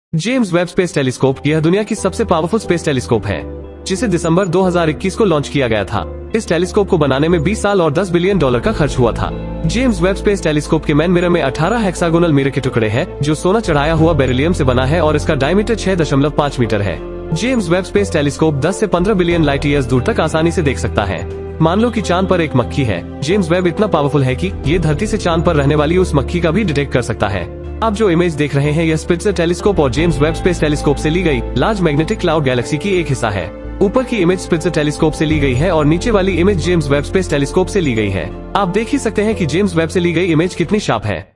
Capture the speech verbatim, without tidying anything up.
James Webb space telescope यह दुनिया की सबसे पावरफुल स्पेस टेलीस्कोप है, जिसे दिसंबर दो हज़ार इक्कीस को लॉन्च किया गया था। इस टेलीस्कोप को बनाने में बीस साल और दस बिलियन डॉलर का खर्च हुआ था। जेम्स वेब स्पेस टेलीस्कोप के मेन मिरर में अठारह हेक्सागोनल मिरर के टुकड़े हैं, जो सोना चढ़ाया हुआ बेरिलियम से बना है और इसका डायमीटर छह दशमलव पाँच मीटर है। जेम्स वेब स्पेस टेलीस्कोप दस से पंद्रह बिलियन लाइट ईयर्स दूर तक आसानी से देख सकता है। मान लो कि चांद पर एक मक्खी है। जेम्स वेब इतना पावरफुल है कि ये धरती से चांद पर रहने वाली उस मक्खी का भी डिटेक्ट कर सकता है। आप जो इमेज देख रहे हैं यह स्पिट्जर टेलीस्कोप और जेम्स वेब स्पेस टेलीस्कोप से ली गई लार्ज मैग्नेटिक क्लाउड गैलेक्सी की एक हिस्सा है। ऊपर की इमेज स्पिट्जर टेलीस्कोप से ली गई है और नीचे वाली image James Webb space telescope से ली गई है। आप देख ही सकते हैं कि जेम्स वेब से ली गई इमेज कितनी शार्प है।